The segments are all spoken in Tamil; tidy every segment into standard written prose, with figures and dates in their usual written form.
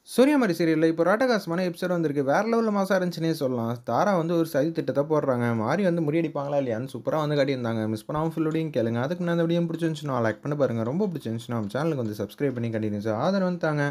சூர்யாமாரி சீரியல்ல இப்போ ராட்டகாசமான எபிசோட் வந்திருக்கு. வேற லெவல்ல மாஸா இருந்துச்சுன்னே சொல்லலாம். தாரா வந்து ஒரு சதி திட்டத்த போடுறாங்க. மாரி வந்து முறியடிப்பாங்களா இல்லையான்னு சூப்பரா வந்து காட்டியிருந்தாங்க. மிஸ் பண்ணாம ஃபுல் வீடியோவும் கேளுங்க. அதுக்கு முன்னாடி இந்த வீடியோ பிடிச்சிருந்துச்சுன்னா லைக் பண்ணி பாருங்க. ரொம்ப பிடிச்சிருந்துச்சுன்னா நம்ம சேனலுக்கு வந்து சப்ஸ்கிரைப் பண்ணி கண்டினியூஸா ஆதரவு வந்து தாங்க.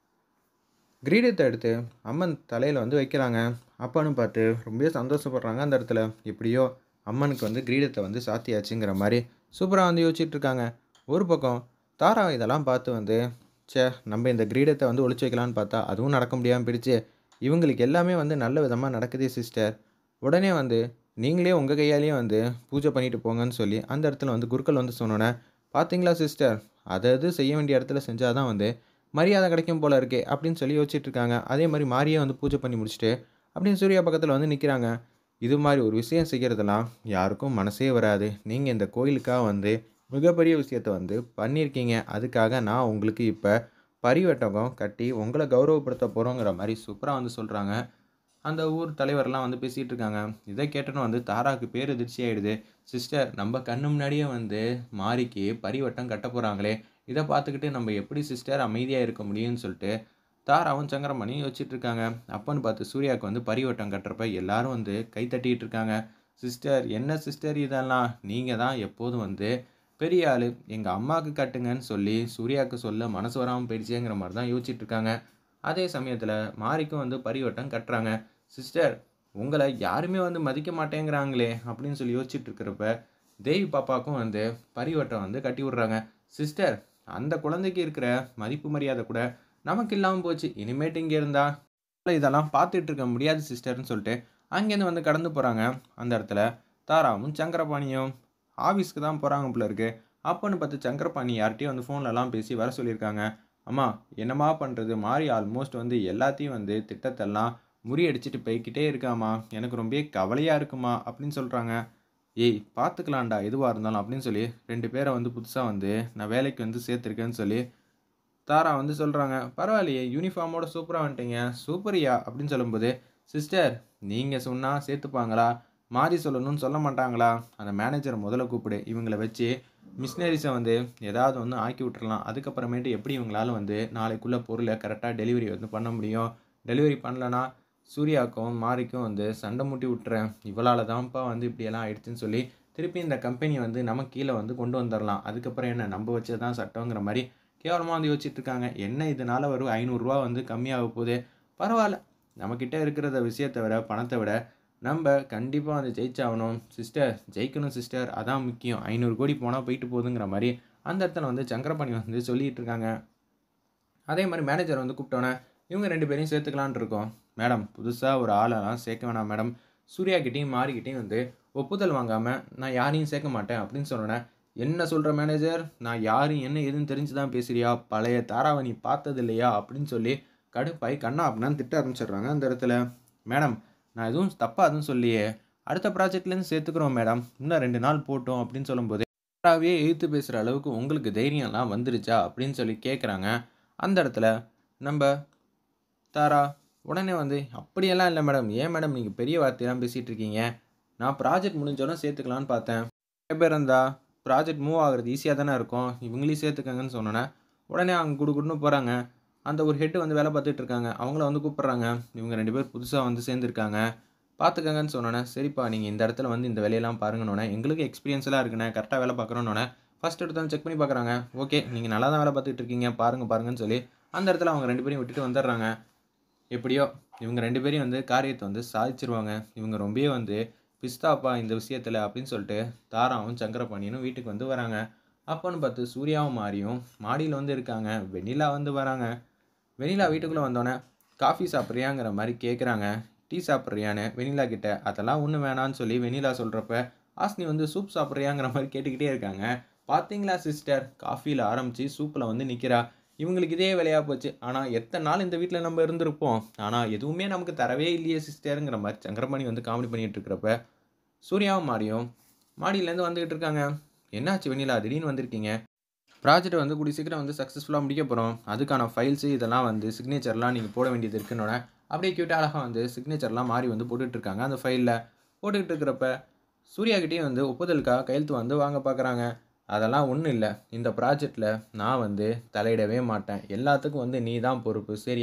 கிரீடத்த எடுத்து அம்மன் தலையில வந்து வைக்கிறாங்க. அப்பான்னு பார்த்து ரொம்பவே சந்தோஷப்படுறாங்க அந்த இடத்துல. எப்படியோ அம்மனுக்கு வந்து கிரீடத்த வந்து சாத்தியாச்சுங்கிற மாரி சூப்பரா வந்து யோசிச்சுட்டு இருக்காங்க. ஒரு பக்கம் தாரா இதெல்லாம் பார்த்து வந்து ச்சே! நம்ம இந்த கிரீடத்த வந்து ஒளிச்சு வைக்கலான்னு பார்த்தா, அதுவும் நடக்க முடியாம போயிடுச்சு. இவங்களுக்கு எல்லாமே வந்து நல்ல விதமா நடக்குதே சிஸ்டர். உடனே வந்து நீங்களே உங்க கையாலேயே வந்து பூஜை பண்ணிட்டு போங்கன்னு சொல்லி, அந்த இடத்துல வந்து குருக்கள் வந்து சொன்னோனே, "பார்த்தீங்களா சிஸ்டர், அது அது செய்ய வேண்டிய இடத்துல செஞ்சா தான் வந்து மரியாதை கிடைக்கும் போல இருக்கே!" அப்படின்னு சொல்லி யோசிச்சுட்டு இருக்காங்க. அதே மாரி மாரியே வந்து பூஜை பண்ணி முடிச்சுட்டு, அப்படியே சூர்யா பக்கத்துல வந்து நிக்கிறாங்க. இது மாரி ஒரு விஷயம் செய்யறதெல்லாம் யாருக்கும் மனசே வராது. நீங்க இந்த கோயிலுக்காக வந்து மிகப்பெரிய விஷயத்த வந்து பண்ணியிருக்கீங்க. அதுக்காக நான் உங்களுக்கு இப்ப பரிவட்டகம் கட்டி உங்கள கௌரவப்படுத்த போறோங்கிற மாரி சூப்பரா வந்து சொல்றாங்க. அந்த ஊர் தலைவர்லாம் வந்து பேசிட்டு இருக்காங்க. இத கேட்டோனே வந்து தாராக்கு பேரதிர்ச்சி ஆயிடுது. சிஸ்டர் நம்ம கண்ணு முன்னாடியே வந்து மாரிக்கு பரிவட்டம் கட்டப் போறாங்களே! இத பார்த்துக்கிட்டு நம்ம எப்படி சிஸ்டர் அமைதியா இருக்க முடியும்னு சொல்லிட்டு தாராவும் சங்கரமணியும் யோசிச்சுட்டு இருக்காங்க. அப்பன்னு பார்த்து சூர்யாவுக்கு வந்து பரிவட்டம் கட்டுறப்ப எல்லாரும் வந்து கை தட்டிட்டு இருக்காங்க. சிஸ்டர் என்ன சிஸ்டர் இதெல்லாம்? நீங்க தான் எப்போதும் வந்து பெரிய ஆளு. எங்க அம்மாக்கு கட்டுங்கன்னு சொல்லி சூர்யாவுக்கு சொல்ல மனசு வராம போயிடுச்சேங்கிற மாரி தான் யோசிச்சுட்டு இருக்காங்க. அதே சமயத்தில மாரிக்கும் வந்து பரிவட்டம் கட்டுறாங்க. சிஸ்டர் உங்கள யாருமே வந்து மதிக்க மாட்டேங்கிறாங்களே! அப்படின்னு சொல்லி யோசிச்சுட்டு இருக்கிறப்ப, தேவி பாப்பாவுக்கும் வந்து பரிவட்டம் வந்து கட்டி விடுறாங்க. சிஸ்டர் அந்த குழந்தைக்கு இருக்கிற மதிப்பு மரியாதை கூட நமக்கு இல்லாம போச்சு. இனிமேட்டு இங்க இருந்தா இதெல்லாம் பார்த்துட்டு இருக்க முடியாது சிஸ்டர்ன்னு சொல்லிட்டு, அங்கேருந்து வந்து கடந்து போறாங்க. அந்த இடத்துல தாராவும், சங்கரபாணியும் ஆஃபீஸ்க்கு தான் போறாங்க போல இருக்கு. அப்பன்னு பார்த்து சங்கரபாணி யார்ட்டயோ வந்து ஃபோன்லலாம் பேசி வர சொல்லியிருக்காங்க. அம்மா என்னம்மா பண்றது? மாரி ஆல்மோஸ்ட் வந்து எல்லாத்தையும் வந்து திட்டத்தெல்லாம் முறியடிச்சுட்டு போய்க்கிட்டே இருக்காம்மா. எனக்கு ரொம்பவே கவலையா இருக்கும்மா அப்படின்னு சொல்றாங்க. ஏய் பார்த்துக்கலாம்டா எதுவா இருந்தாலும் அப்படின்னு சொல்லி 2 பேர வந்து புதுசா வந்து நான் வேலைக்கு வந்து சேர்த்துருக்கேன்னு சொல்லி தாரா வந்து சொல்றாங்க. "பரவாயில்லையே! யூனிஃபார்மோட சூப்பரா வந்துட்டீங்க. சூப்பர்யா!" அப்படின்னு சொல்லும்போது, "சிஸ்டர் நீங்க சொன்னா சேர்த்துப்பாங்களா? மாறி சொல்லணும்னு சொல்ல மாட்டாங்களா? அந்த மேனேஜர முதல்ல கூப்பிடு. இவங்கள வச்சு மிஷினரீஸ வந்து ஏதாவது ஒண்ணு ஆக்கி விட்டுறலாம். அதுக்கப்புறமேட்டு எப்படி இவங்களால வந்து நாளைக்குள்ள பொருள கரெக்ட்டா டெலிவரி வந்து பண்ண முடியும்? டெலிவரி பண்ணலனா, சூர்யாவுக்கும், மாரிக்கும் வந்து சண்டை மூட்டி விட்டுறேன். இவளால தான்ப்பா வந்து இப்படியெல்லாம் ஆயிடுச்சுன்னு சொல்லி, திருப்பி இந்த கம்பெனி வந்து நமக்கு கீழ வந்து கொண்டு வந்துரலாம். அதுக்கப்புறம் என்ன நம்ப வச்சது தான் சட்டங்கிற மாரி கேவலமா வந்து யோசிச்சுட்டு இருக்காங்க. என்ன இதனால ஒரு ரூ. 500 வந்து கம்மியாக போகுது. பரவால்ல. நம்மகிட்ட இருக்கிறத விஷயத்த விட, பணத்த விட நம்ப கண்டிப்பா வந்து ஜெயிச்சாகணும். சிஸ்டர் ஜெயிக்கணும் சிஸ்டர். அதான் முக்கியம். 500,00,00,000 போனா போயிட்டு போதுங்கிற மாரி அந்த இடத்துல வந்து சங்கரபாணி வந்து சொல்லிட்டு இருக்காங்க. அதே மாரி மேனேஜர் வந்து கூப்பிட்டோனே, இவங்க 2 பேரையும் சேர்த்துக்கலான்ட்டு இருக்கோம். மேடம் புதுசா ஒரு ஆளெல்லாம் சேர்க்க வேணாம் மேடம். சூர்யா கிட்டயும், மாரி கிட்டயும் வந்து ஒப்புதல் வாங்காம நான் யாரையும் சேர்க்க மாட்டேன் அப்படின்னு சொன்னோனே, என்ன சொல்ற மேனேஜர்? நான் யாரு, என்ன ஏதுன்னு தெரிஞ்சு தான் பேசுறியா? பழைய தாராவ நீ பார்த்தது இல்லையா? அப்படின்னு சொல்லி கடுப்பாயி கன்னா பின்னான்னு திட்ட ஆரம்பிச்சுடுறாங்க அந்த இடத்துல. மேடம் நான் எதுவும் தப்பா எதுவும் சொல்லலையே. அடுத்த ப்ராஜெக்ட்லேருந்து சேர்த்துக்கிறோம் மேடம். இன்னும் 2 நாள் போட்டும் அப்படின்னு சொல்லும்போது, தாராவையே எதிர்த்து பேசுற அளவுக்கு உங்களுக்கு தைரியம்லாம் வந்துருச்சா? அப்படின்னு சொல்லி கேட்குறாங்க. அந்த இடத்துல நம்ப தாரா உடனே வந்து, "அப்படியெல்லாம் இல்ல மேடம். ஏன் மேடம் நீங்க பெரிய வார்த்தையெல்லாம் பேசிட்டு இருக்கீங்க? நான் ப்ராஜெக்ட் முடிஞ்சோனே சேர்த்துக்கலான்னு பார்த்தேன். நிறைய பேர் இருந்தா ப்ராஜெக்ட் மூவ் ஆகுறது ஈஸியா தானே இருக்கும். இவங்களையும் சேர்த்துக்கங்கன்னு" சொன்னோனே, உடனே அவங்க குடுகுடுன்னு போறாங்க. அந்த ஒரு ஹெட் வந்து வேலை பார்த்துட்டு இருக்காங்க. அவங்கள வந்து கூப்பிடுறாங்க. இவங்க 2 பேர் புதுசா வந்து சேர்ந்திருக்காங்க. பார்த்துக்கங்கன்னு சொன்னோனே, "சரிப்பா நீங்க இந்த இடத்துல வந்து இந்த வேலையெல்லாம் பாருங்கன்னோனே, எங்களுக்கு எக்ஸ்பீரியன்ஸ்லாம் இருக்குண்ணே. கரெக்ட்டா வேலை பார்க்குறோன்னோனே, ஃபர்ஸ்ட் எடுத்தோனே செக் பண்ணி பார்க்குறாங்க. ஓகே நீங்க நல்லா தான் வேலை பார்த்துட்டு இருக்கீங்க. பாருங்க பாருங்கன்னு சொல்லி, அந்த இடத்துல அவங்க 2 பேரையும் விட்டுட்டு வந்துடுறாங்க. எப்படியோ இவங்க 2 பேரையும் வந்து காரியத்த வந்து சாதிச்சுருவாங்க. இவங்க ரொம்பவே வந்து பிஸ்தாப்பா இந்த விஷயத்துல அப்படின்னு சொல்லிட்டு தாராவும், சங்கரபாணியனும் வீட்டுக்கு வந்து வராங்க. அப்பன்னு பார்த்து சூர்யாவும், மாரியும் மாடியில வந்து இருக்காங்க. வெண்ணிலா வந்து வராங்க. வெண்ணிலா வீட்டுக்குள்ள வந்தோனே, "காஃபி சாப்பிடுறியாங்கிற?" மாரி கேட்குறாங்க. "டீ சாப்பிடுறியான்னு?" வெண்ணிலா கிட்ட. அதெல்லாம் ஒண்ணும் வேணான்னு சொல்லி வெண்ணிலா சொல்றப்ப, ஹாசினி வந்து "சூப் சாப்பிடுறியாங்கிற?" மாரி கேட்டுக்கிட்டே இருக்காங்க. "பாத்தீங்களா சிஸ்டர், காஃபில ஆரம்பிச்சு சூப்ல வந்து நிக்கிறா. இவங்களுக்கு இதே வேலையா போச்சு. ஆனா எத்தன நாள் இந்த வீட்ல நம்ம இருந்திருப்போம். ஆனா எதுவுமே நமக்கு தரவே இல்லையே சிஸ்டர்ங்கிற மாரி சங்கரபாணி வந்து காமெடி பண்ணிட்டு இருக்கிறப்ப, சூர்யாவும், மாரியும் மாடியிலேருந்து வந்துகிட்டு இருக்காங்க. "என்னாச்சு வெண்ணிலா திடீர்னு வந்திருக்கீங்க?" ப்ராஜெக்ட் வந்து கூடிய சீக்கிரம் வந்து சக்ஸஸ்ஃபுல்லா முடிக்க போறோம். அதுக்கான ஃபைல்ஸ் இதெல்லாம் வந்து சிக்னேச்சர்லாம் நீங்க போட வேண்டியது இருக்குன்னோனே, அப்படியே கியூட்டா அழகா வந்து சிக்னேச்சர்லாம் மாறி வந்து போட்டுட்டு இருக்காங்க அந்த ஃபைல்ல. போட்டுக்கிட்டு இருக்கிறப்ப, சூர்யா கிட்டயும் வந்து ஒப்புதலுக்காக கையெழுத்து வந்து வாங்க பார்க்குறாங்க. அதெல்லாம் ஒண்ணும் இல்ல. இந்த ப்ராஜெக்ட்ல நான் வந்து தலையிடவே மாட்டேன். எல்லாத்துக்கும் வந்து நீ தான் பொறுப்பு. சரியா?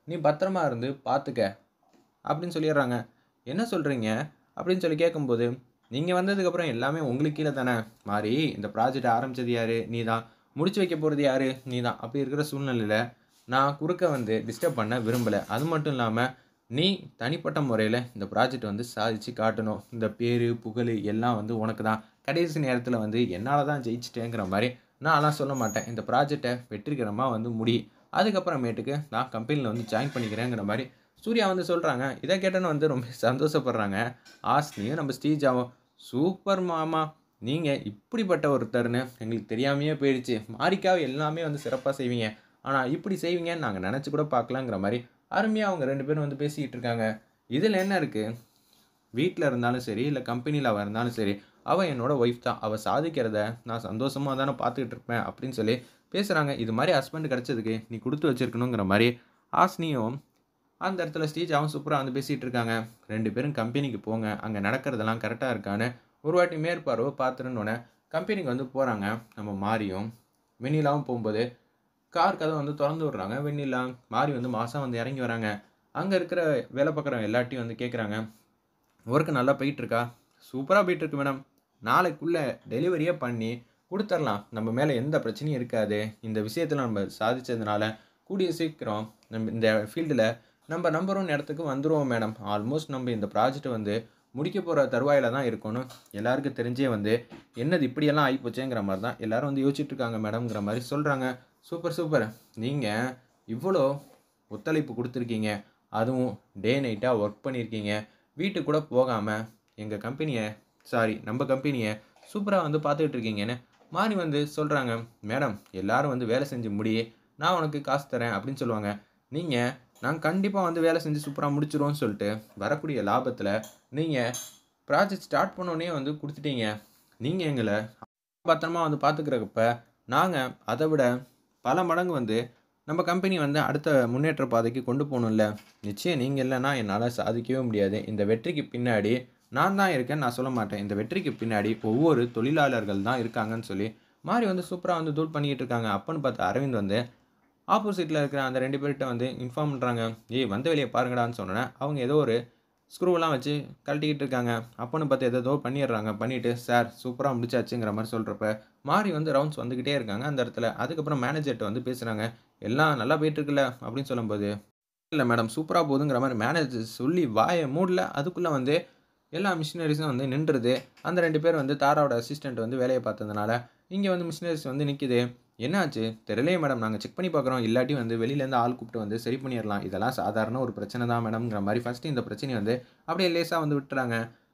நீ பத்திரமா இருந்து பார்த்துக்க அப்படின்னு சொல்லிடுறாங்க. என்ன சொல்கிறீங்க அப்படின்னு சொல்லி கேட்கும்போது, நீங்கள் வந்ததுக்கப்புறம் எல்லாமே உங்களுக்கு கீழே தானே மாறி இந்த ப்ராஜெக்ட் ஆரம்பித்தது யார் நீ தான், முடிச்சு வைக்க போகிறது யார் நீ தான். அப்படி இருக்கிற சூழ்நிலையில் நான் குறுக்க வந்து டிஸ்டர்ப் பண்ண விரும்பலை. அது மட்டும் இல்லாமல் நீ தனிப்பட்ட முறையில் இந்த ப்ராஜெக்ட் வந்து சாதிச்சு காட்டணும். இந்த பேர் புகழ் எல்லாம் வந்து உனக்கு தான். கடைசி நேரத்தில் வந்து என்னால் தான் ஜெயிச்சிட்டேங்கிற மாதிரி நான்லாம் சொல்ல மாட்டேன். இந்த ப்ராஜெக்டை வெற்றிகரமாக வந்து முடி. அதுக்கப்புறமேட்டுக்கு நான் கம்பெனியில் வந்து ஜாயின் பண்ணிக்கிறேங்கிற மாதிரி சூர்யா வந்து சொல்கிறாங்க. இதை கேட்டோன்னு வந்து ரொம்ப சந்தோஷப்படுறாங்க. ஆஸ்னியும் நம்ம ஸ்ரீஜாவும், சூப்பர் மாமா, நீங்கள் இப்படிப்பட்ட ஒருத்தர்னு எங்களுக்கு தெரியாமையே போயிடுச்சு. மாரிக்காவை எல்லாமே வந்து சிறப்பாக செய்வீங்க. ஆனால் இப்படி செய்வீங்கன்னு நாங்கள் நினச்சி கூட பார்க்கலங்கிற மாதிரி அருமையாக அவங்க 2 பேரும் வந்து பேசிக்கிட்டு இருக்காங்க. இதில் என்ன இருக்குது? வீட்டில் இருந்தாலும் சரி, இல்லை கம்பெனியில் அவள் இருந்தாலும் சரி, அவள் என்னோட ஒய்ஃப் தான். அவள் சாதிக்கிறத நான் சந்தோஷமாக தானே பார்த்துக்கிட்டு இருப்பேன் அப்படின்னு சொல்லி பேசுகிறாங்க. இது மாதிரி ஹஸ்பண்ட் கிடச்சதுக்கு நீ கொடுத்து வச்சிருக்கணுங்கிற மாதிரி ஆஸ்னியும் அந்த இடத்துல ஸ்ரீஜாவும் சூப்பராக வந்து பேசிகிட்டு இருக்காங்க. 2 பேரும் கம்பெனிக்கு போங்க, அங்கே நடக்கிறதெல்லாம் கரெக்டாக இருக்கான்னு ஒரு வாட்டி மேற்பார்வை பார்த்துருன்னொன்னே கம்பெனிக்கு வந்து போகிறாங்க. நம்ம மாரியும் வெண்ணிலாவும் போகும்போது கார் கதவை வந்து திறந்து விட்றாங்க. வெண்ணிலா மாறி வந்து மாதம் வந்து இறங்கி வராங்க. அங்கே இருக்கிற வேலை பார்க்குறவங்க எல்லாட்டையும் வந்து கேட்குறாங்க, ஒர்க்கு நல்லா போயிட்டுருக்கா? சூப்பராக போயிட்டுருக்கு மேடம். நாளைக்குள்ளே டெலிவரியே பண்ணி கொடுத்துர்லாம். நம்ம மேலே எந்த பிரச்சனையும் இருக்காது. இந்த விஷயத்தில் நம்ம சாதித்ததுனால கூடிய சீக்கிரம் நம்ம இந்த ஃபீல்டில் நம்ம நம்பர் 1 இடத்துக்கு வந்துடுவோம் மேடம். ஆல்மோஸ்ட் நம்ம இந்த ப்ராஜெக்ட் வந்து முடிக்க போகிற தருவாயில் தான் இருக்கணும். எல்லாருக்கும் தெரிஞ்சே வந்து என்னது இப்படியெல்லாம் ஆகிப்போச்சேங்கிற மாதிரி தான் எல்லோரும் வந்து யோசிச்சுட்டு இருக்காங்க மேடம்ங்கிற மாதிரி சொல்கிறாங்க. சூப்பர் சூப்பர், நீங்கள் இவ்வளோ ஒத்துழைப்பு கொடுத்துருக்கீங்க, அதுவும் டே நைட்டாக ஒர்க் பண்ணியிருக்கீங்க, வீட்டுக்கு கூட போகாமல் எங்கள் கம்பெனியை நம்ம கம்பெனியை சூப்பராக வந்து பார்த்துக்கிட்டு இருக்கீங்கன்னு மாறி வந்து சொல்கிறாங்க. மேடம் எல்லோரும் வந்து வேலை செஞ்சு முடி, நான் உனக்கு காசு தரேன் அப்படின்னு சொல்லுவாங்க. நீங்கள் நாங்கள் கண்டிப்பாக வந்து வேலை செஞ்சு சூப்பராக முடிச்சிடுவோன்னு சொல்லிட்டு வரக்கூடிய லாபத்தில் நீங்கள் ப்ராஜெக்ட் ஸ்டார்ட் பண்ணோன்னே வந்து கொடுத்துட்டீங்க. நீங்கள் எங்களை பத்திரமா வந்து பார்த்துக்கிறப்ப நாங்கள் அதை விட பல மடங்கு வந்து நம்ம கம்பெனி வந்து அடுத்த முன்னேற்ற பாதைக்கு கொண்டு போகணும்ல. நிச்சயம் நீங்கள் இல்லைன்னா என்னால் சாதிக்கவே முடியாது. இந்த வெற்றிக்கு பின்னாடி நான் தான் இருக்கேன்னு நான் சொல்ல மாட்டேன். இந்த வெற்றிக்கு பின்னாடி ஒவ்வொரு தொழிலாளர்கள் தான் இருக்காங்கன்னு சொல்லி மாறி வந்து சூப்பராக வந்து தூள் பண்ணிக்கிட்டு இருக்காங்க. அப்போன்னு பார்த்து அரவிந்த் வந்து ஆப்போசிட்டில் இருக்கிற அந்த 2 பேர்கிட்ட வந்து இன்ஃபார்ம் பண்ணுறாங்க. ஏய் வந்த வெளியே பாருங்கடான்னு சொன்னோன்னே அவங்க ஏதோ ஒரு ஸ்க்ரூவெல்லாம் வச்சு கழட்டிக்கிட்டு இருக்காங்க. அப்போன்னு பார்த்து ஏதோ பண்ணிடுறாங்க. பண்ணிவிட்டு சார் சூப்பராக முடிச்சாச்சுங்கிற மாதிரி சொல்கிறப்ப மாறி வந்து ரவுண்ட்ஸ் வந்துக்கிட்டே இருக்காங்க அந்த இடத்துல. அதுக்கப்புறம் மேனேஜர்கிட்ட வந்து பேசுகிறாங்க. எல்லாம் நல்லா போயிட்டுருக்குல்ல அப்படின்னு சொல்லும்போது, இல்லை மேடம் சூப்பராக போகுதுங்கிற மாதிரி மேனேஜர் சொல்லி வாயை மூடல. அதுக்குள்ளே வந்து எல்லா மிஷினரிஸும் வந்து நின்றுது. அந்த 2 பேர் வந்து தாராவோட அசிஸ்டண்ட் வந்து வேலையை பார்த்ததுனால இங்கே வந்து மிஷினரிஸ் வந்து நிற்கிது. என்னாச்சு தெரியலையே மேடம், நாங்கள் செக் பண்ணி பார்க்குறோம். இல்லாட்டி வந்து வெளியிலேருந்து ஆள் கூப்பிட்டு வந்து சரி பண்ணிடலாம். இதெல்லாம் சாதாரண ஒரு பிரச்சனை தான் மேடம்ங்கிற மாதிரி ஃபஸ்ட்டு இந்த பிரச்சனையை வந்து அப்படியே லேசாக வந்து விட்டுறாங்க.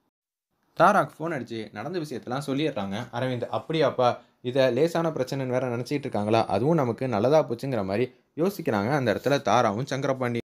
தாராக்கு ஃபோன் அடித்து நடந்த விஷயத்தெல்லாம் சொல்லிடுறாங்க அரவிந்த். அப்படியாப்பா, இதை லேசான பிரச்சனைன்னு வேறு நினச்சிட்டு இருக்காங்களா? அதுவும் நமக்கு நல்லதாக போச்சுங்கிற மாதிரி யோசிக்கிறாங்க அந்த இடத்துல தாராவும் சங்கரபாண்டி.